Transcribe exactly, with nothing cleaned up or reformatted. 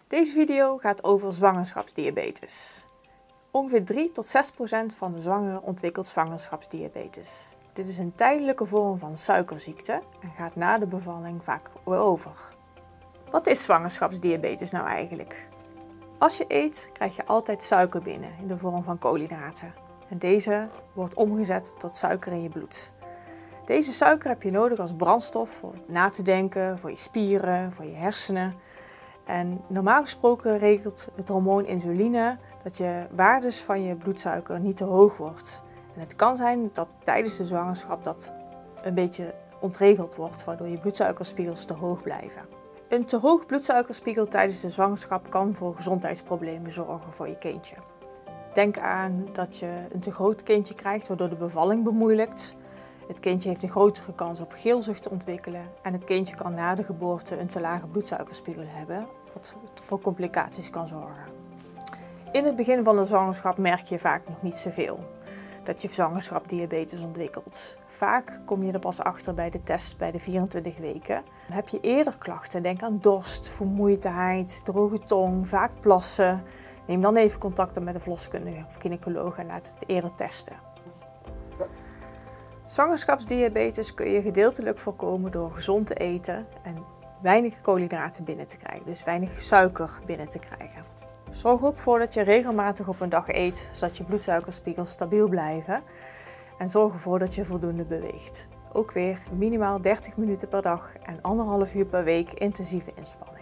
Deze video gaat over zwangerschapsdiabetes. Ongeveer drie tot zes procent van de zwangeren ontwikkelt zwangerschapsdiabetes. Dit is een tijdelijke vorm van suikerziekte en gaat na de bevalling vaak weer over. Wat is zwangerschapsdiabetes nou eigenlijk? Als je eet, krijg je altijd suiker binnen in de vorm van koolhydraten. En deze wordt omgezet tot suiker in je bloed. Deze suiker heb je nodig als brandstof voor na te denken, voor je spieren, voor je hersenen. En normaal gesproken regelt het hormoon insuline dat je waardes van je bloedsuiker niet te hoog wordt. En het kan zijn dat tijdens de zwangerschap dat een beetje ontregeld wordt, waardoor je bloedsuikerspiegels te hoog blijven. Een te hoog bloedsuikerspiegel tijdens de zwangerschap kan voor gezondheidsproblemen zorgen voor je kindje. Denk aan dat je een te groot kindje krijgt, waardoor de bevalling bemoeilijkt. Het kindje heeft een grotere kans op geelzucht te ontwikkelen en het kindje kan na de geboorte een te lage bloedsuikerspiegel hebben, wat voor complicaties kan zorgen. In het begin van de zwangerschap merk je vaak nog niet zoveel dat je zwangerschapsdiabetes ontwikkelt. Vaak kom je er pas achter bij de test bij de vierentwintig weken. Heb je eerder klachten, denk aan dorst, vermoeidheid, droge tong, vaak plassen. Neem dan even contact met een verloskundige of gynaecoloog en laat het eerder testen. Zwangerschapsdiabetes kun je gedeeltelijk voorkomen door gezond te eten en weinig koolhydraten binnen te krijgen, dus weinig suiker binnen te krijgen. Zorg ook voor dat je regelmatig op een dag eet, zodat je bloedsuikerspiegels stabiel blijven. En zorg ervoor dat je voldoende beweegt. Ook weer minimaal dertig minuten per dag en anderhalf uur per week intensieve inspanning.